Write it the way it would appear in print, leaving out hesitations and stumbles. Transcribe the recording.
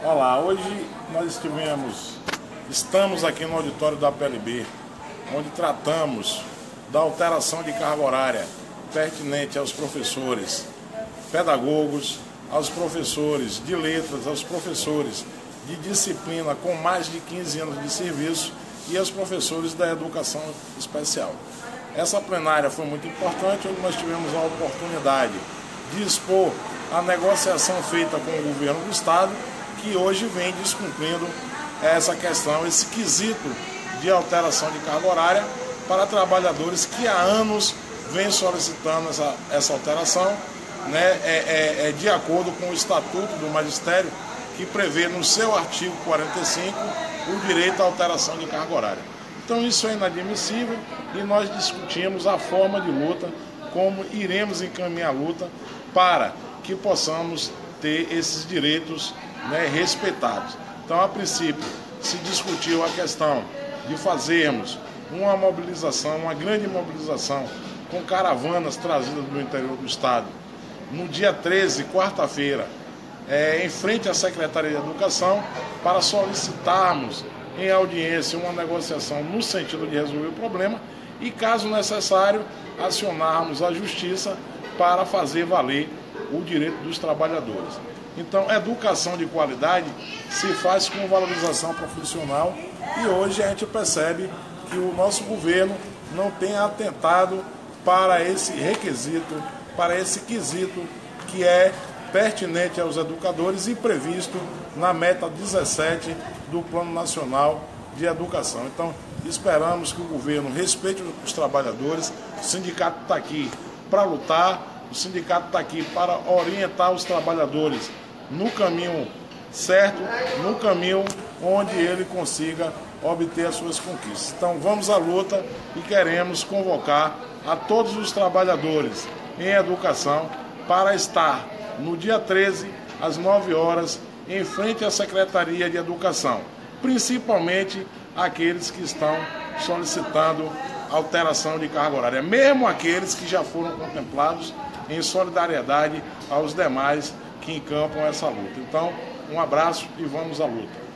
Olá, hoje nós estamos aqui no auditório da PLB, onde tratamos da alteração de carga horária pertinente aos professores pedagogos, aos professores de letras, aos professores de disciplina com mais de 15 anos de serviço e aos professores da educação especial. Essa plenária foi muito importante, onde nós tivemos a oportunidade de expor a negociação feita com o governo do Estado, que hoje vem descumprindo essa questão, esse quesito de alteração de carga horária para trabalhadores que há anos vêm solicitando essa alteração, né, de acordo com o Estatuto do Magistério, que prevê no seu artigo 45 o direito à alteração de carga horária. Então isso é inadmissível e nós discutimos a forma de luta, como iremos encaminhar a luta para que possamos ter esses direitos, né, respeitados. Então, a princípio, se discutiu a questão de fazermos uma mobilização, uma grande mobilização, com caravanas trazidas do interior do Estado, no dia 13, quarta-feira, em frente à Secretaria de Educação, para solicitarmos em audiência uma negociação no sentido de resolver o problema e, caso necessário, acionarmos a Justiça para fazer valer o direito dos trabalhadores. Então, educação de qualidade se faz com valorização profissional e hoje a gente percebe que o nosso governo não tem atentado para esse requisito, para esse quesito que é pertinente aos educadores e previsto na meta 17 do Plano Nacional de Educação. Então, esperamos que o governo respeite os trabalhadores. O sindicato está aqui para lutar, o sindicato está aqui para orientar os trabalhadores no caminho certo, no caminho onde ele consiga obter as suas conquistas. Então vamos à luta e queremos convocar a todos os trabalhadores em educação para estar no dia 13, às 9 horas, em frente à Secretaria de Educação, principalmente aqueles que estão solicitando alteração de carga horária, mesmo aqueles que já foram contemplados, em solidariedade aos demais que encampam essa luta. Então, um abraço e vamos à luta.